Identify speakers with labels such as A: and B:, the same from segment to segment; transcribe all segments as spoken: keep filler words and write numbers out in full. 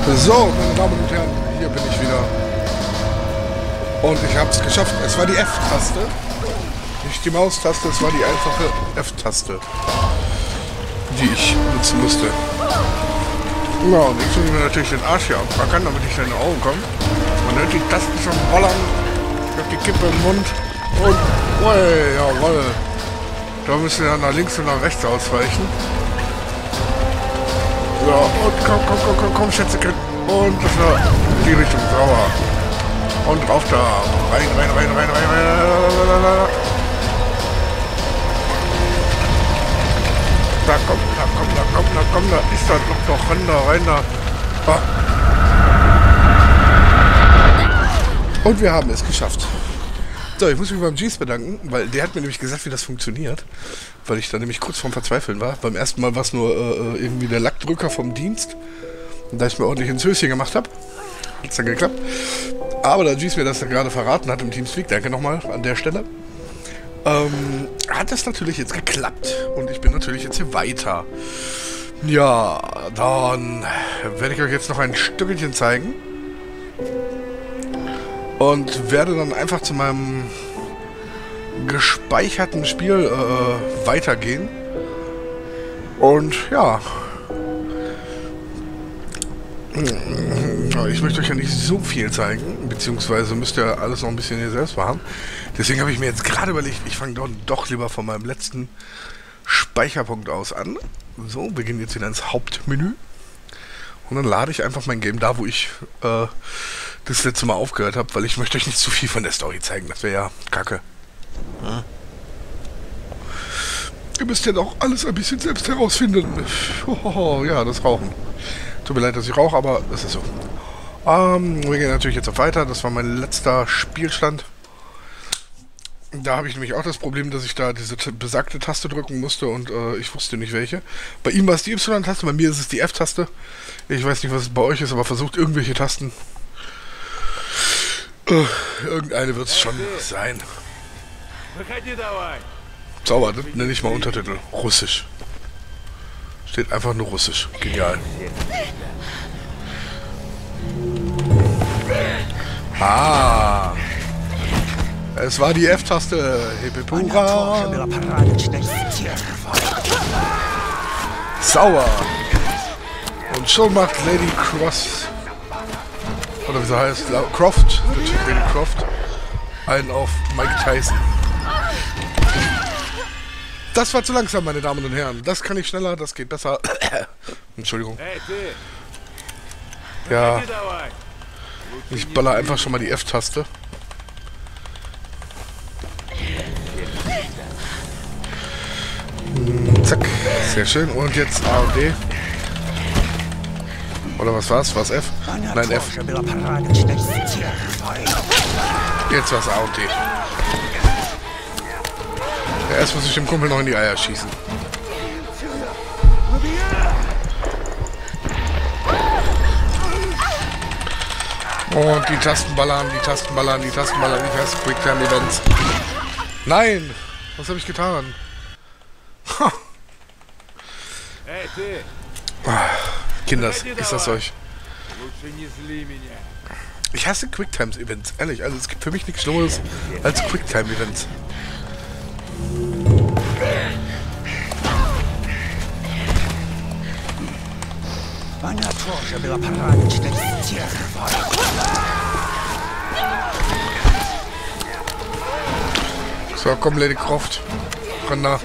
A: So, meine Damen und Herren, hier bin ich wieder. Und ich habe es geschafft. Es war die F-Taste. Nicht die Maustaste, es war die einfache F-Taste, die ich nutzen musste. Ja, und jetzt muss ich mir natürlich den Arsch hier abpacken, damit ich in die Augen komme. Man hört die Tasten schon rollern. Ich habe die Kippe im Mund. Und, ui, jawoll. Da müssen wir nach links und nach rechts ausweichen. So, und komm, komm, komm, komm, komm, Schätzekind. Und das war die Richtung sauer. Und drauf da. Rein, rein, rein, rein, rein, rein. Da kommt, da kommt, da kommt, da kommt, da ist das noch doch rein, da rein, da. Ah. Und wir haben es geschafft. So, ich muss mich beim Jeez bedanken, weil der hat mir nämlich gesagt, wie das funktioniert. Weil ich da nämlich kurz vorm Verzweifeln war. Beim ersten Mal war es nur äh, irgendwie der Lackdrücker vom Dienst. Und da ich mir ordentlich ins Höschen gemacht habe, hat es dann geklappt. Aber da Jeez mir das dann gerade verraten hat im Teamspeak, danke nochmal an der Stelle, ähm, hat das natürlich jetzt geklappt. Und ich bin natürlich jetzt hier weiter. Ja, dann werde ich euch jetzt noch ein Stückchen zeigen. Und werde dann einfach zu meinem gespeicherten Spiel äh, weitergehen. Und ja. Ich möchte euch ja nicht so viel zeigen, beziehungsweise müsst ihr alles noch ein bisschen hier selbst machen. Deswegen habe ich mir jetzt gerade überlegt, ich fange doch, doch lieber von meinem letzten Speicherpunkt aus an. So, wir gehen jetzt wieder ins Hauptmenü. Und dann lade ich einfach mein Game da, wo ich äh, das letzte Mal aufgehört habe, weil ich möchte euch nicht zu viel von der Story zeigen. Das wäre ja kacke. Hm? Ihr müsst ja doch alles ein bisschen selbst herausfinden. Oh, ja, das Rauchen. Tut mir leid, dass ich rauche, aber das ist so. Ähm, wir gehen natürlich jetzt noch weiter. Das war mein letzter Spielstand. Da habe ich nämlich auch das Problem, dass ich da diese besagte Taste drücken musste und äh, ich wusste nicht welche. Bei ihm war es die Y-Taste, bei mir ist es die F-Taste. Ich weiß nicht, was es bei euch ist, aber versucht irgendwelche Tasten. Uh, irgendeine wird es schon sein. Sauber, das nenne ich mal Untertitel. Russisch. Steht einfach nur Russisch. Genial. Ah. Es war die F-Taste. Hepepura. Sauer. Und schon macht Lady Cross, oder wie sie heißt, Croft, Lady Croft, einen auf Mike Tyson. Das war zu langsam, meine Damen und Herren. Das kann ich schneller, das geht besser. Entschuldigung. Ja. Ich baller einfach schon mal die F-Taste. Zack. Sehr schön. Und jetzt A und D. Oder was war's? War's F? Nein, F. Jetzt war's A und D. Ja, erst muss ich dem Kumpel noch in die Eier schießen. Und die Tasten ballern, die Tasten ballern, die Tasten ballern, die Tasten Quicktime Events. Nein! Was habe ich getan? Ha. Kinders, ist das euch? Ich hasse Quicktime-Events, ehrlich. Also es gibt für mich nichts Schlimmeres als Quicktime-Events. So, komm, Lady Croft. Renn da.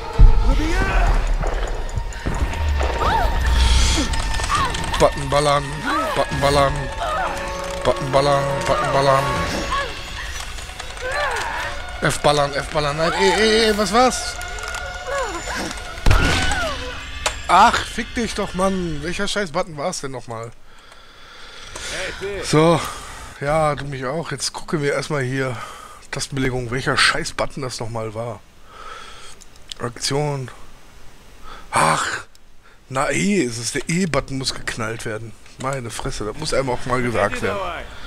A: Button ballern, Button ballern, Button ballern, Button ballern. F ballern, F ballern. Nein, ey, ey, ey, was war's? Ach, fick dich doch, Mann. Welcher scheiß Button war es denn nochmal? So, ja, du mich auch. Jetzt gucken wir erstmal hier. Tastenbelegung, welcher scheiß Button das nochmal war. Aktion. Ach, na E ist es. Der E-Button muss geknallt werden. Meine Fresse, das muss einem auch mal gesagt werden.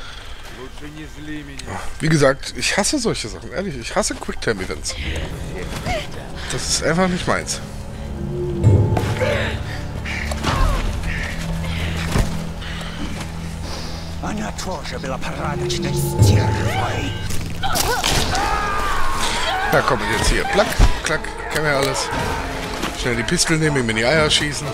A: Wie gesagt, ich hasse solche Sachen, ehrlich. Ich hasse Quicktime-Events. Das ist einfach nicht meins.
B: Она тоже была порядочной стервой.
A: Ja, komm, jetzt hier. Klack, klack, kennen wir alles. Schnell die Pistole nehmen, ihm in die Eier schießen.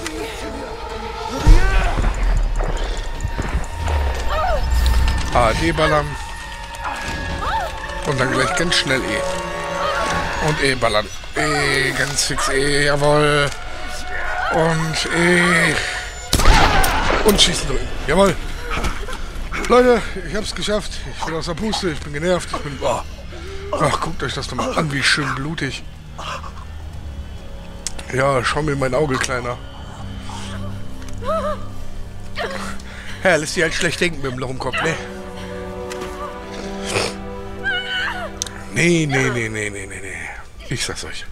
A: A D ballern. Und dann gleich ganz schnell E. Und E ballern. E, ganz fix E, jawohl. Und E. Und schießen drücken. Jawohl. Leute, ich hab's geschafft. Ich bin aus der Puste, ich bin genervt. Ich bin... Oh. Ach, guckt euch das doch mal an, wie schön blutig. Ja, schau mir in mein Auge, Kleiner. Ja, lässt sich halt schlecht denken mit dem Loch im Kopf, ne? Nee, nee, nee, nee, nee, nee, nee. Ich sag's euch.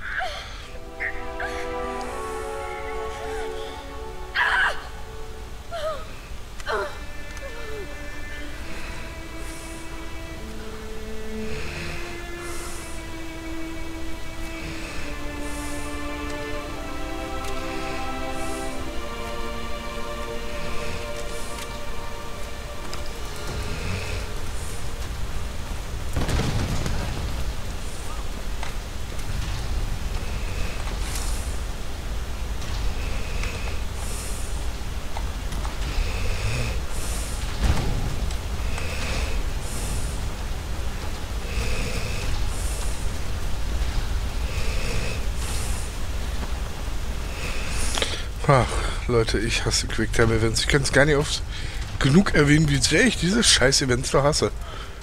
A: Ach, Leute, ich hasse Quicktime-Events. Ich kann es gar nicht oft genug erwähnen, wie sehr ich diese scheiß Events da hasse.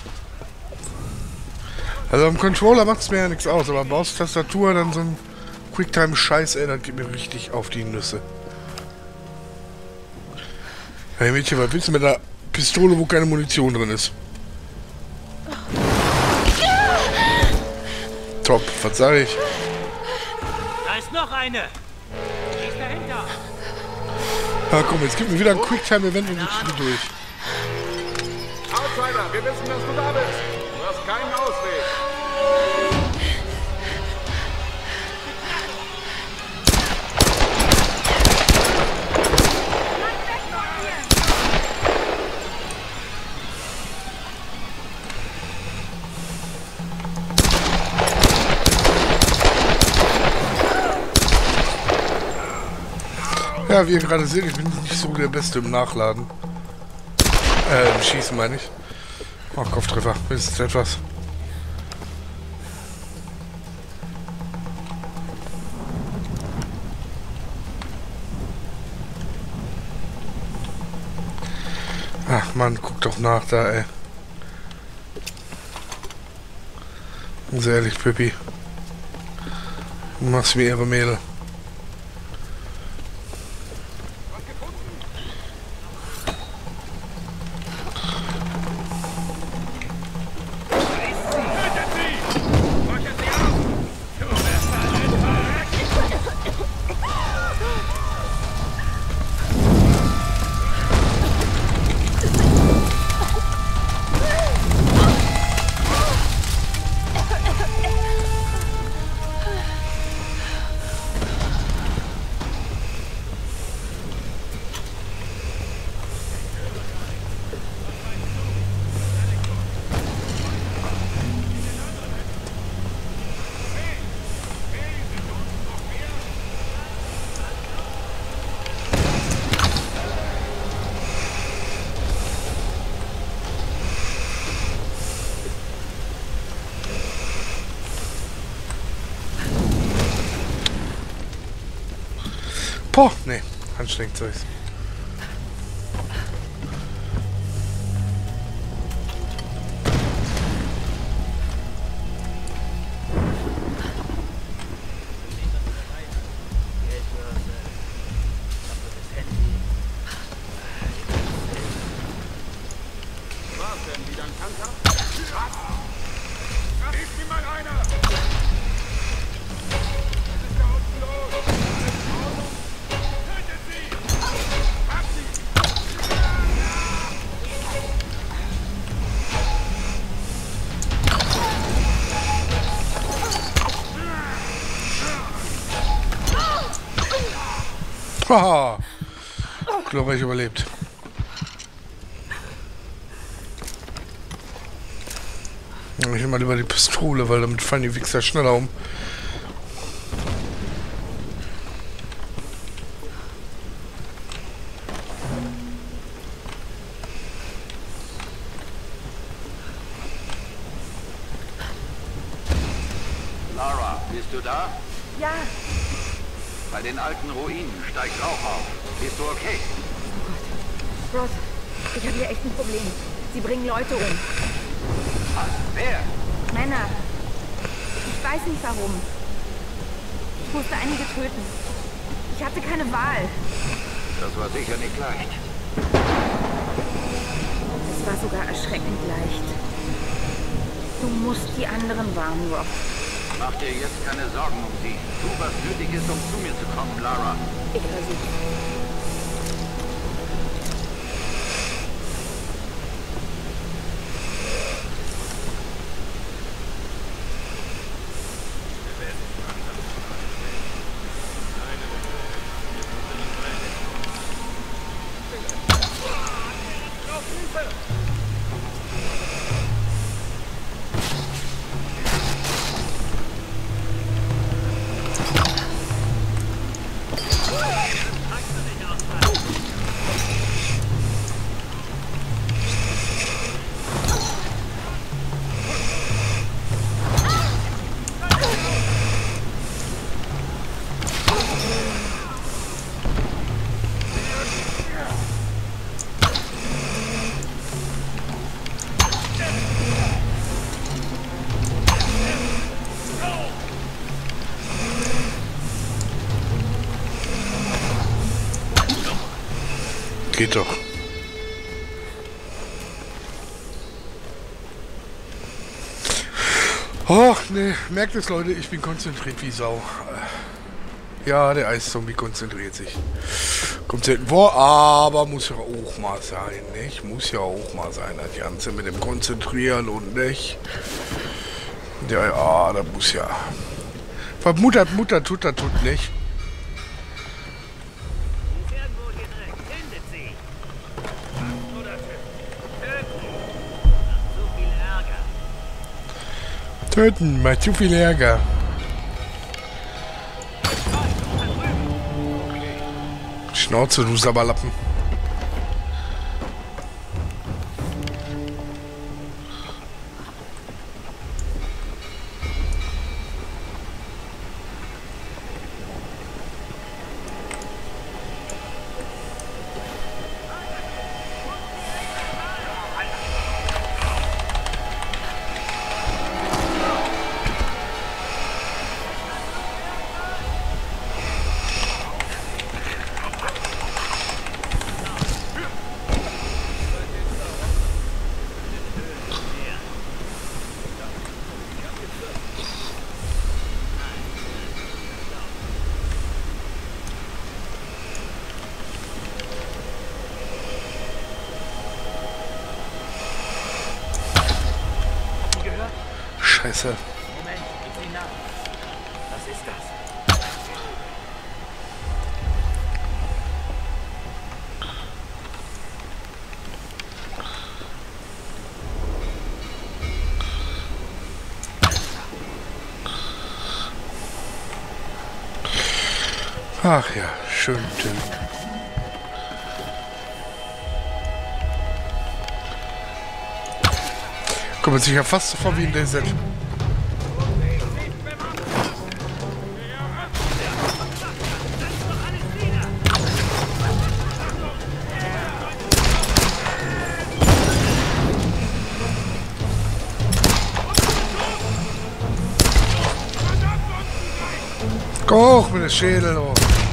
A: Also am Controller macht es mir ja nichts aus, aber am Maustastatur dann so ein Quicktime-Scheiß, ey, das geht mir richtig auf die Nüsse. Hey Mädchen, was willst du mit einer Pistole, wo keine Munition drin ist? Top, was sag ich?
C: Da ist noch eine! Dahinter.
A: Ja, komm, jetzt gib mir wieder ein Quicktime-Event und wir kriegen durch.
D: Outsider, wir wissen, dass du da bist. Du hast keinen Ausweg.
A: Ja, wie ihr gerade seht, ich bin nicht so der Beste im Nachladen. Äh, im Schießen meine ich. Oh, Kopftreffer, wenigstens etwas. Ach Mann, guck doch nach da, ey. Sehr ehrlich, Pippi. Du machst mir ihre Mädel. Boah, nee, anstrengend so ist.
D: Was denn, wieder ein Tanker? Was? Hilf mir mal einer! Was ist da unten los? Tötet sie! Hab sie!
A: Haha! Glorreich überlebt. Ich nehme mal lieber die Pistole, weil damit fallen die Wichser schneller um.
E: Lara, bist du da?
F: Ja.
E: Bei den alten Ruinen steigt Rauch auf. Bist du okay?
F: Ross, ich habe hier echt ein Problem. Sie bringen Leute um.
E: Was? Wer?
F: Männer. Ich weiß nicht warum. Ich musste einige töten. Ich hatte keine Wahl.
E: Das war sicher nicht leicht.
F: Es war sogar erschreckend leicht. Du musst die anderen warnen, Ross.
E: Mach dir jetzt keine Sorgen um sie. Tu, was nötig ist, um zu mir zu kommen, Lara.
F: Ich versuche.
A: Geht doch. Oh, ne, merkt es, Leute, ich bin konzentriert wie Sau. Ja, der Eiszombie konzentriert sich. Kommt selten vor, aber muss ja auch mal sein, nicht? Muss ja auch mal sein, das Ganze mit dem Konzentrieren und nicht. Ja, ja, das muss ja. Vermuttert, Mutter tut das tut nicht. Töten, macht zu viel Ärger. Schnauze, du Sabberlappen. Scheiße.
C: Moment, ich sehe nach. Was ist das?
A: Ach ja, schön töten. Kommt sich ja fast so vor wie in der Set. Hoch mit dem Schädel. Oh.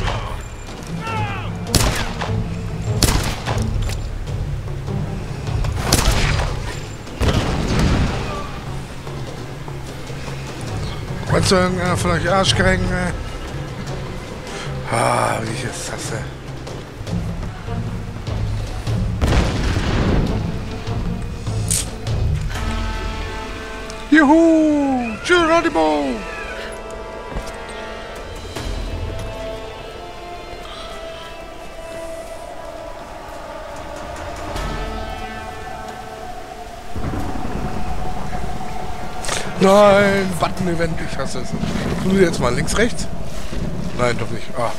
A: Meinst du irgendeiner von euch Arschgeigen? Ah, wie ich es hasse. Juhu! Geronimo! Nein, Button-Event, ich hasse es. Tu jetzt mal links, rechts. Nein, doch nicht. Ah.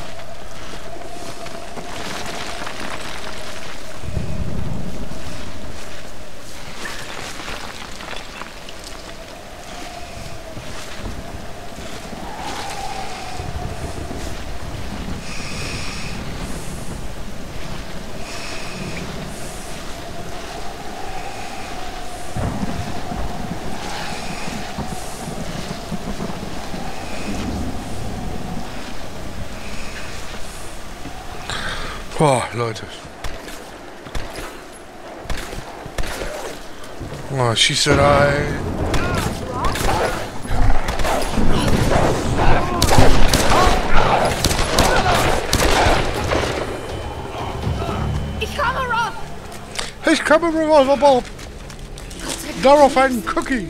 A: Boah, Leute. Oh, Schießerei.
F: Ich komme, Rob!
A: Ich komme, Revolver Bob. Darauf einen Cookie.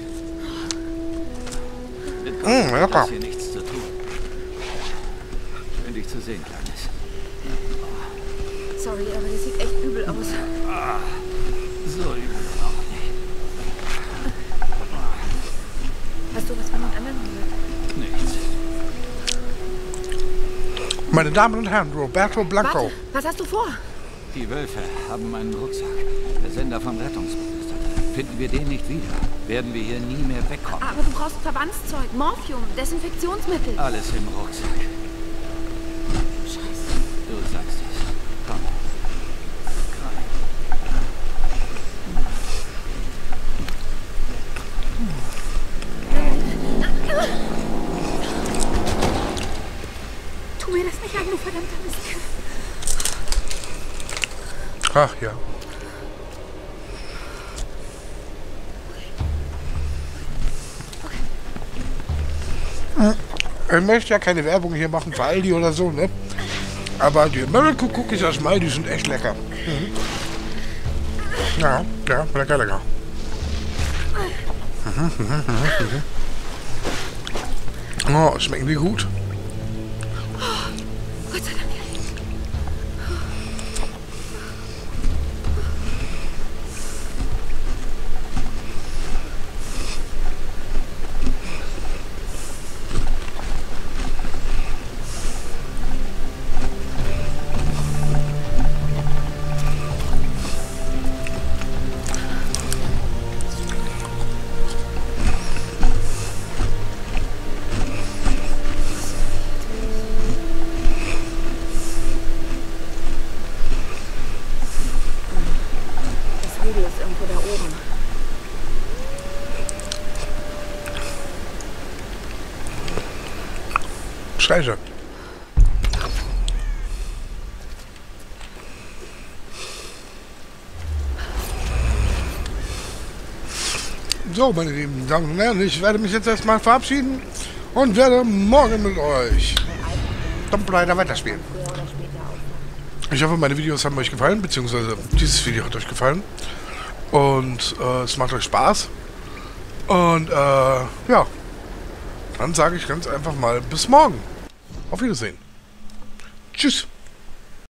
E: Mit
A: Mm,
E: Gott
A: lecker.
E: hat hier nichts zu tun. Schön, dich zu sehen, Kleines.
F: Sorry, aber das sieht echt übel aus.
E: So übel auch nicht.
F: Hast du was von den anderen gehört?
E: Nichts.
A: Meine Damen und Herren, Roberto Blanco.
F: Warte, was hast du vor?
E: Die Wölfe haben meinen Rucksack. Der Sender vom Rettungsboot ist da drin. Finden wir den nicht wieder, werden wir hier nie mehr wegkommen.
F: Aber du brauchst Verbandszeug, Morphium, Desinfektionsmittel.
E: Alles im Rucksack.
F: Scheiße.
E: Du sagst es. Komm. Komm.
F: Tu mir das nicht an, du verdammter Mistkerl.
A: Ach ja. Ich möchte ja keine Werbung hier machen für Aldi oder so, ne? Aber die American Cookies aus Mai, die sind echt lecker. Mhm. Ja, ja, lecker, lecker. Mhm, mhm, mhm, mhm. Oh, schmecken die gut.
F: Gott sei Dank. Das Video ist irgendwo da oben.
A: Scheiße. So, meine lieben Damen und Herren, ich werde mich jetzt erstmal verabschieden und werde morgen mit euch Tomb Raider weiterspielen. Ich hoffe, meine Videos haben euch gefallen, beziehungsweise dieses Video hat euch gefallen. Und äh, es macht euch Spaß. Und äh, ja, dann sage ich ganz einfach mal bis morgen. Auf Wiedersehen. Tschüss.